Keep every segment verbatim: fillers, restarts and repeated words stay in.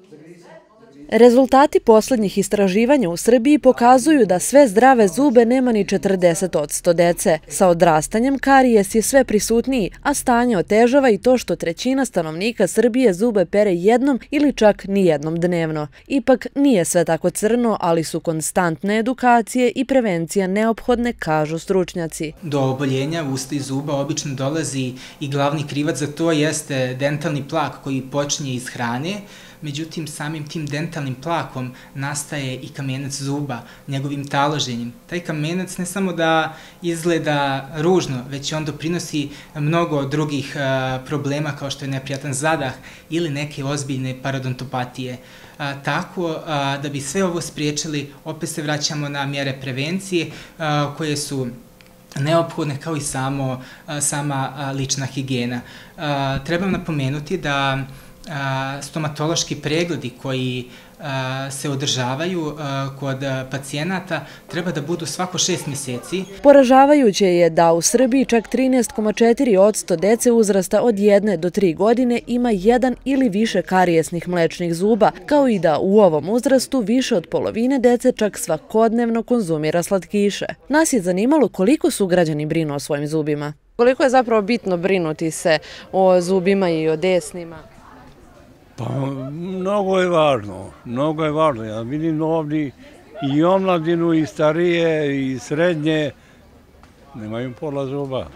Rezultati poslednjih istraživanja u Srbiji pokazuju da sve zdrave zube nema ni četrdeset posto dece. Sa odrastanjem karijes je sve prisutniji, a stanje otežava i to što trećina stanovnika Srbije zube pere jednom ili čak nijednom dnevno. Ipak nije sve tako crno, ali su konstantne edukacije i prevencija neophodne, kažu stručnjaci. Do oboljenja usta i zuba obično dolazi i glavni krivac za to jeste dentalni plak koji počinje iz hrane. Međutim, samim tim dentalnim plakom nastaje i kamenac zuba, njegovim taloženjem. Taj kamenac ne samo da izgleda ružno, već on doprinosi mnogo drugih problema kao što je neprijatan zadah ili neke ozbiljne parodontopatije. Tako da bi sve ovo spriječili, opet se vraćamo na mjere prevencije koje su neophodne kao i samo, sama lična higijena. Trebam napomenuti da stomatološki pregledi koji se održavaju kod pacijenata treba da budu svako šest mjeseci. Poražavajuće je da u Srbiji čak trinaest zarez četiri posto dece uzrasta od jedne do tri godine ima jedan ili više karijesnih mlečnih zuba, kao i da u ovom uzrastu više od polovine dece čak svakodnevno konzumira slatkiše. Nas je zanimalo koliko sugrađani brinu o svojim zubima. Koliko je zapravo bitno brinuti se o zubima i o desnima? Pa mnogo je važno, mnogo je važno. Ja vidim ovdje i omladinu, i starije, i srednje, nemaju pola zuba.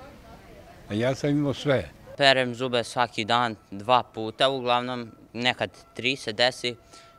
A ja sam imao sve. Perem zube svaki dan, dva puta, uglavnom nekad tri se desi,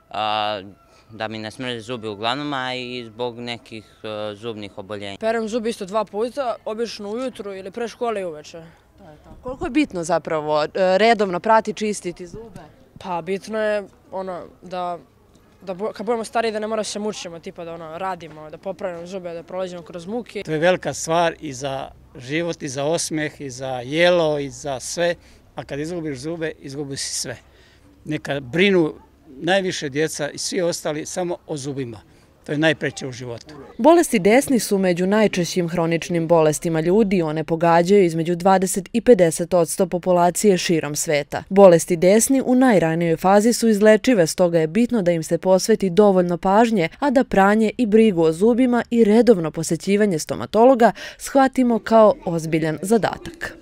da mi ne smrde zubi uglavnom, a i zbog nekih zubnih oboljenja. Perem zube isto dva puta, obično ujutru ili pre škole i uveče. Koliko je bitno zapravo redovno prati, čistiti zube? Pa bitno je ono da kad budemo stariji da ne mora se mučimo, tipa da radimo, da popravimo zube, da prolažimo kroz muke. To je velika stvar i za život, i za osmeh, i za jelo, i za sve. A kad izgubiš zube, izgubiš si sve. Neka brinu najviše djeca i svi ostali samo o zubima. To je najpreće u životu. Bolesti desni su među najčešćim hroničnim bolestima ljudi. One pogađaju između dvadeset i pedeset posto populacije širom sveta. Bolesti desni u najranijoj fazi su izlečive, stoga je bitno da im se posveti dovoljno pažnje, a da pranje i brigu o zubima i redovno posećivanje stomatologa shvatimo kao ozbiljan zadatak.